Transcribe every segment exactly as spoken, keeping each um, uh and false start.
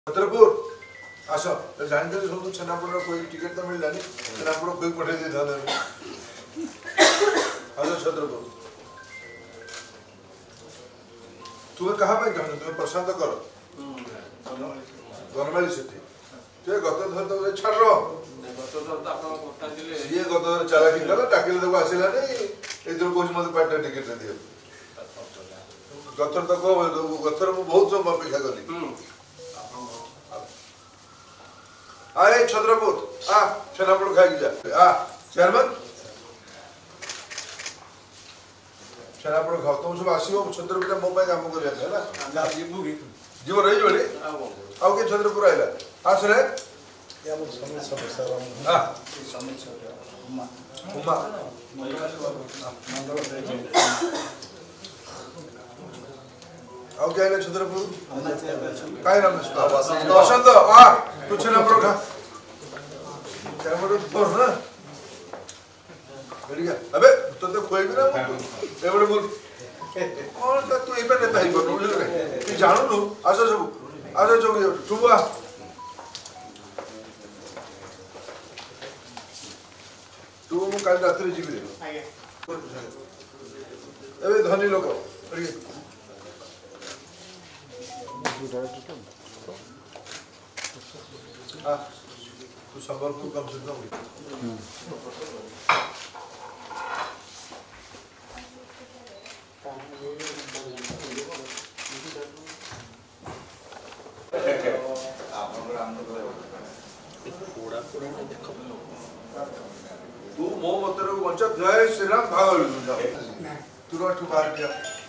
छत्रपुर आस जानते सब छेनापोड़ कोई टिकट तो मिललानी छेनापोड़ कोई पठे दे था आस छत्रपुर तुम्हें कहाँ पे चाहते तुम्हें प्रशांत कर गरमाली सिटी ते गत थर तो छाड़ रो गत थर तो आपन कोठा दिले ये गत थर चालाकी कला टाकिले देखो आसिला नै एदर कोच मते पार्टी टिकट दे दियो गत थर तो को गत थर मु बहुत समय अपेक्षा करी आए छत्रपुर आ छेनापोड़ खाई जा आ चेयरमैन छेनापोड़ खाओ तुम सब आसीबो छत्रपुर मो पे काम करिया है ना ना जीबू की जीव रही जोड़ी आउ के छत्रपुर आइला आस रे या मो समित सदस्य हां समित सदस्य उमा उमा मंगल आउ के आइला छत्रपुर काय नाम है बसंत आ तू छेनापोड़ खा छेनापोड़ पर ना बढ़िया अबे तो तो खोई भी ना ए बड़े बोल कौन ता तू एबे नेता ही बनो बुझल रे तू जानू नु आसो सब आसो जो तू आ तू मु काल रात्रि जीबी रे आगे एबे धनी लोक बढ़िया आ तू संबलपुर कम से कम तू मो मतर को बंचा जय श्री राम भागल तू तू रोट बाहर दिया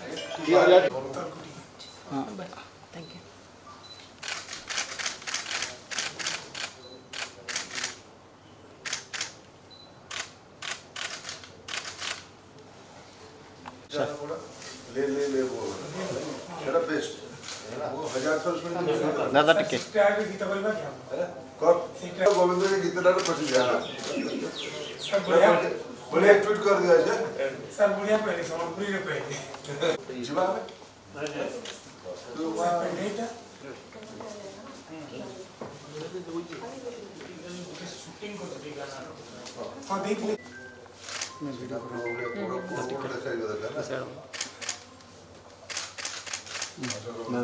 हां थैंक यू ले ले ले वो तेरा बेस्ट वो हजार सौ उसमें दादा टिके स्टार के गीत बोलबा क्या कर गोविंद के गीत डाल पछ जाना सर बढ़िया बढ़िया ट्वीट कर दिया है सर बढ़िया पहले समपुरी रे पहले जीवा में तो वहां पहले शूटिंग को तो गाना हां देख ले मैं वीडियो पूरा पूरा पूरा सही बता ना सर ना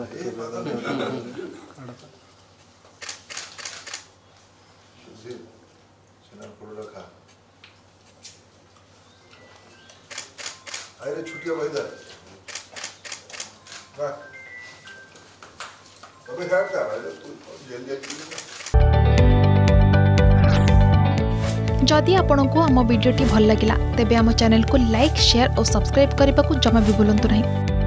जी छेनापोड़ रखा अरे छुट्टियां वहीदा वाह अबे क्या कर रहा है तू जेल जा जदि आपंक आम भिडी भल लगा तेब आम चैनल को लाइक शेयर और सब्सक्राइब करने को जमा भी भूलु नहीं।